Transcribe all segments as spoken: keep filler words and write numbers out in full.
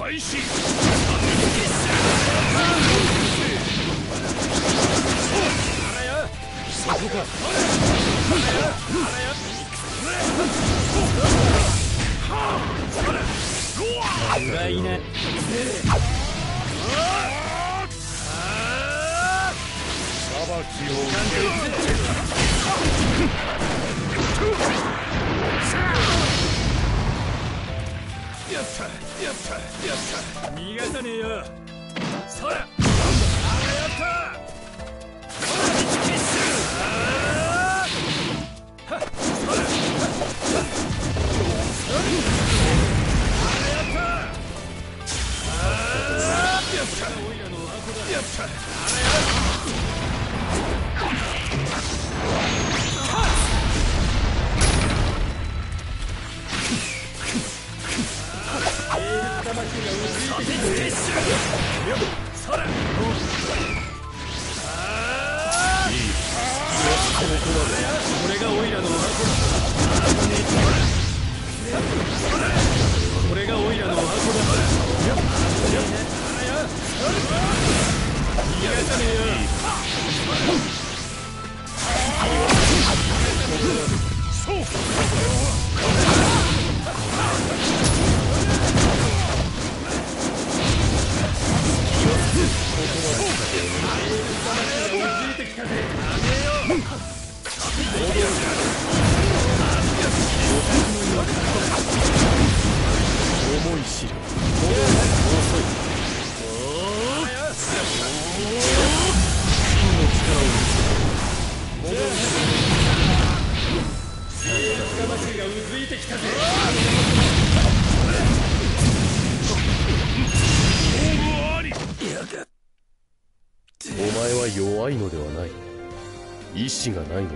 開始。そこか。うがいない。裁きを受けやったやったやった。逃がさねえよ。そらあらやったこれがオイラのこれがオイラのアコだ。逃がさねえよ。そう重い汁。遅い。の力を見せる。魂がうずいてきたぜ。お前は弱いのではない。意志がないのだ。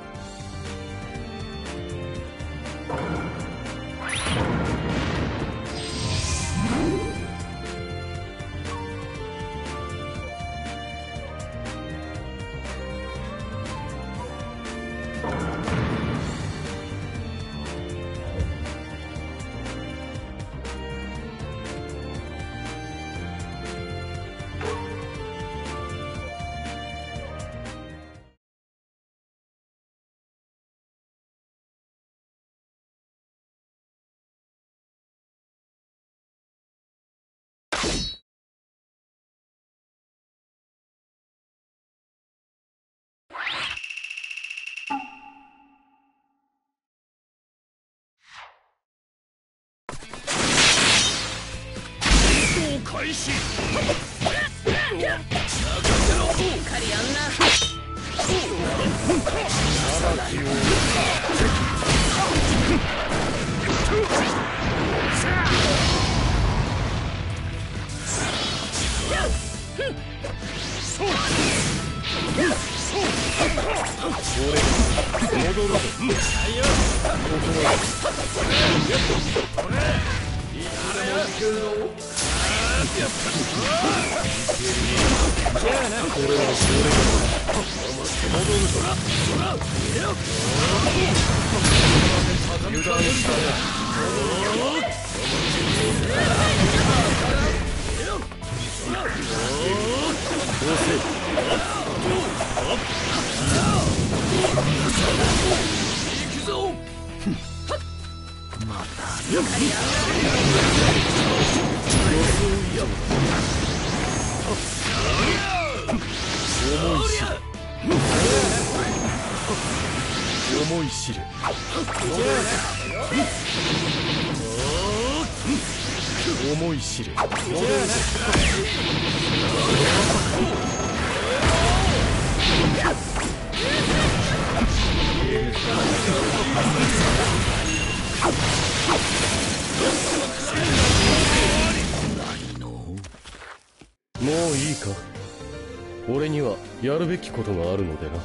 開始。任せろ。しっかりやんな。戻るぞ。重い汁。重い汁。もういいか。俺にはやるべきことがあるのでな。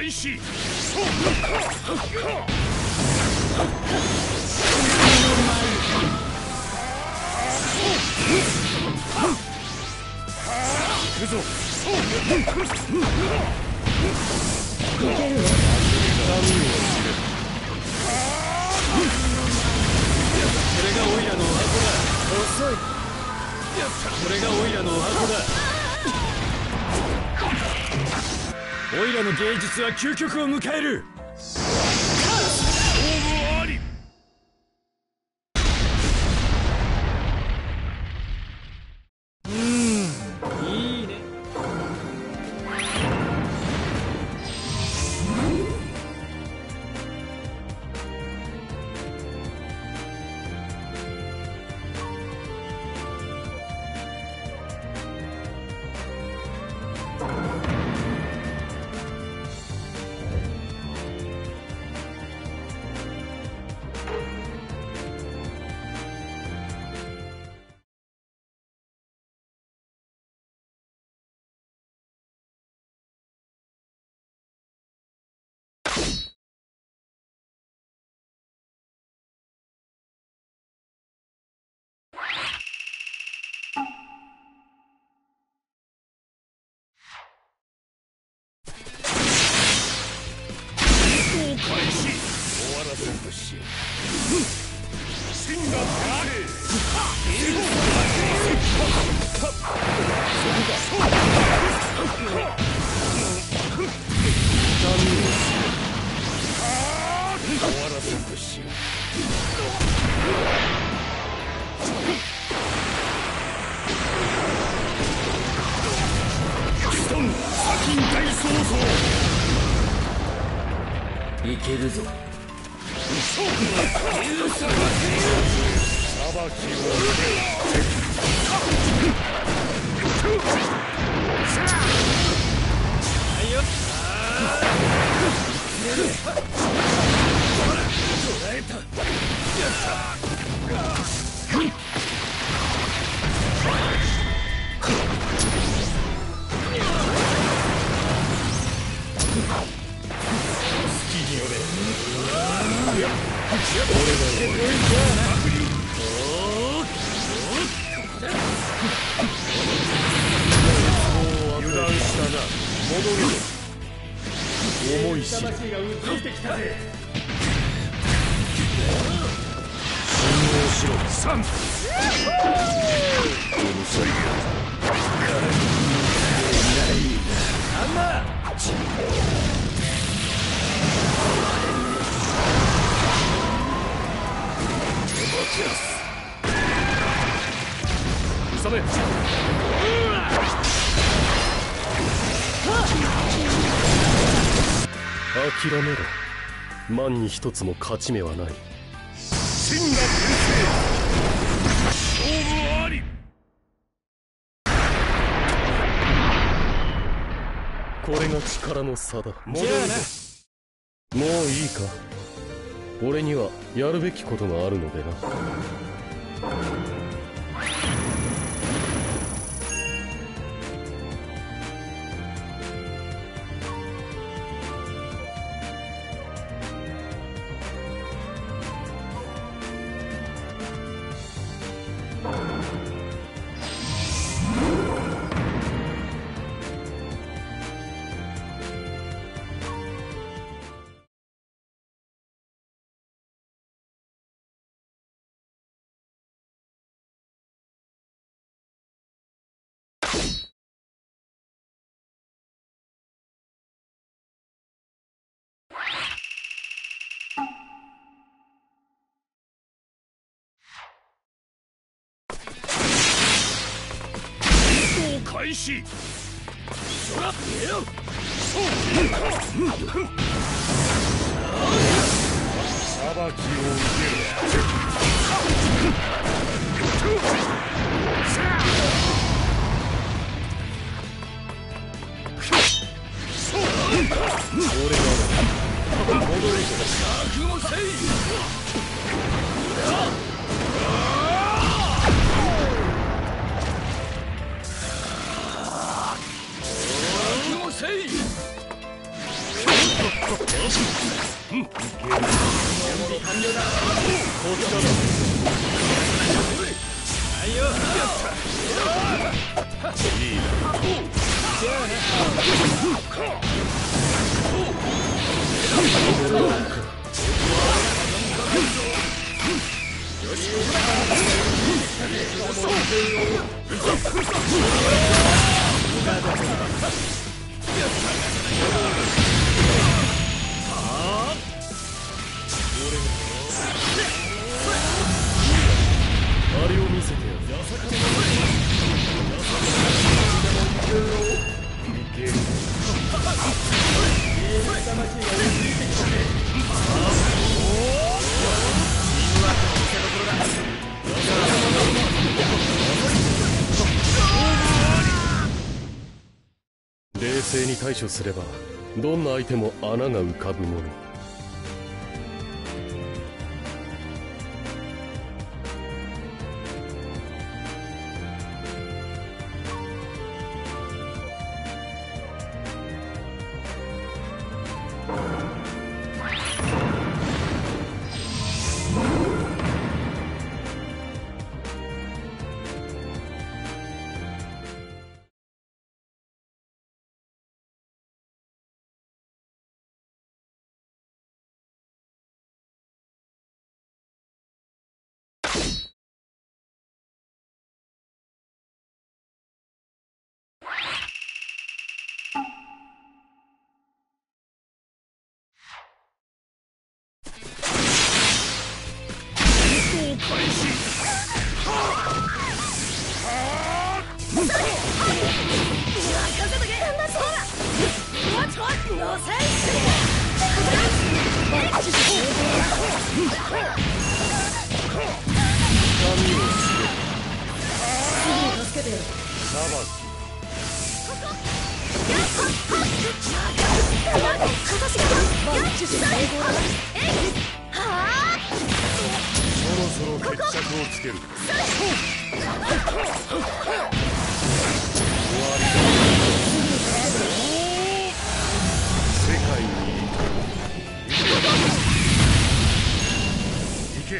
開始。行くぞ。これがオイラのお箱だ。遅い。これがオイラのお箱だ。オイラの芸術は究極を迎える。勝負あり。うーん、いいね。開始。終わらせんとしよう。真があれ。終わらせんとしよう。ストン砂金大創造。いけるぞ。裁きを油断したな。戻るぞ。重いし。魂がうついてきたぜ。信用しろ。三。うるさいよ。あんな。急め。諦めろ。万に一つも勝ち目はない。真が転生。勝負あり。これが力の差だ。戻るぞ。もういいか。俺にはやるべきことがあるのでな。開始。そら、えよ。そう。裁きを受ける。俺が戻るぞ。覚悟せい。覚悟せい。 あれを見せてやる。冷静に対処すればどんな相手も穴が浮かぶもの。そろそろ決着をつける。世界に行け。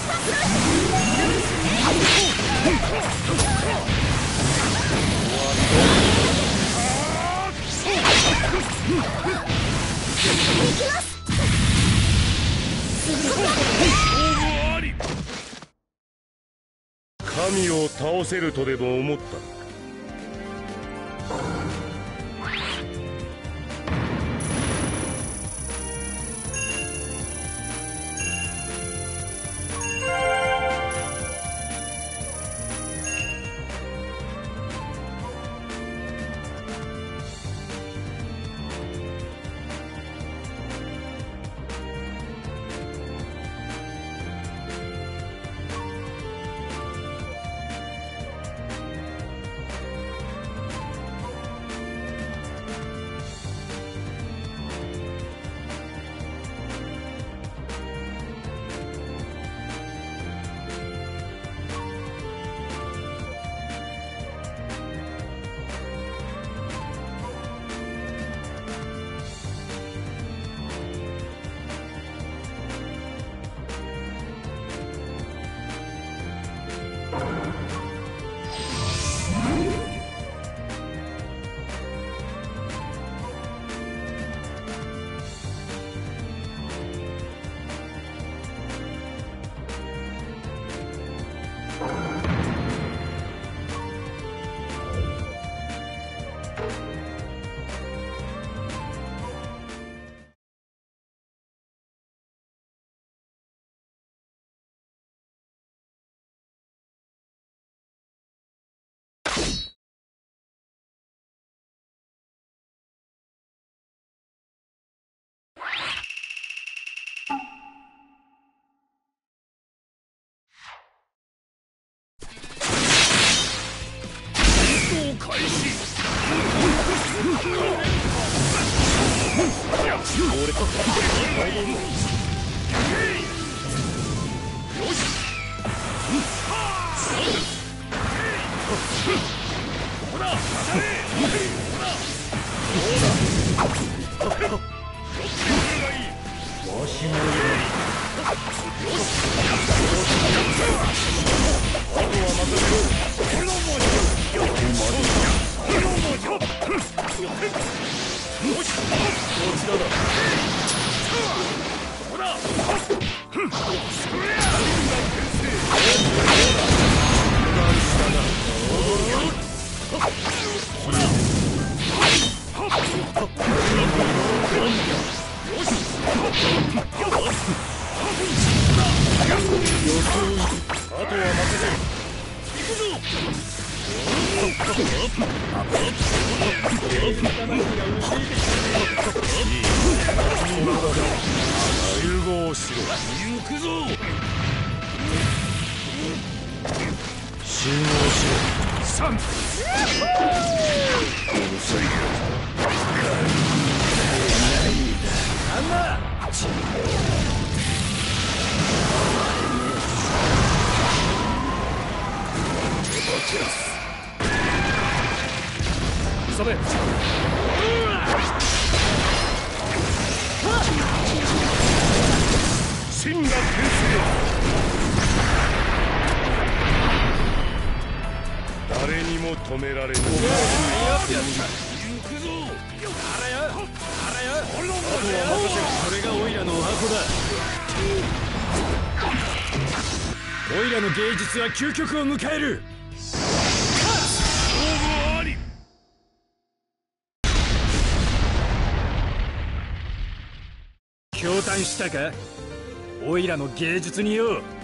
神を倒せるとでも思った。 こちらだ。 融合しろ。行くぞ。集合しろ。三。うるさいよ。なんだ。急べ。真が転生。誰にも止められない。行くぞ。あらよ、あらよ。あとは任せろ。これがオイラのお箱だ。オイラの芸術は究極を迎える。勝負あり。驚嘆したか、オイラの芸術によ。